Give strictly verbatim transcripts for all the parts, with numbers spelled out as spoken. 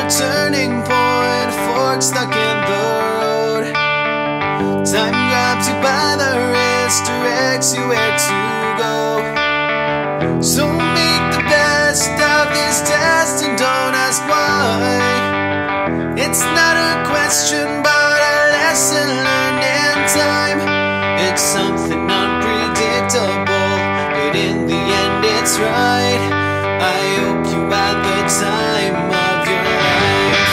turning point, fork stuck in the road. Time grabs you by the wrist, directs you where to go. So make the best of this test and don't ask why. It's not a question but a lesson learned in time. It's something unpredictable, but in the end it's right. I hope you had the time of your life.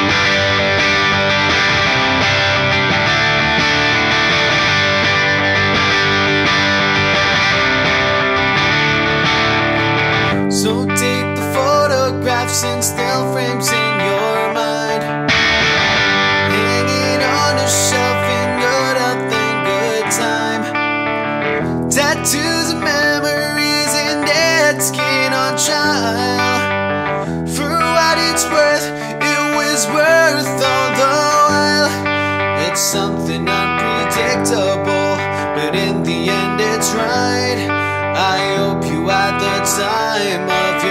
So take the photographs and still frames in your mind, hanging on a shelf in good health and good time. Tattoos and memories and dead skin on trial. For what it's worth, it was worth all the while. It's something unpredictable, but in the end it's right. I hope you had the time of your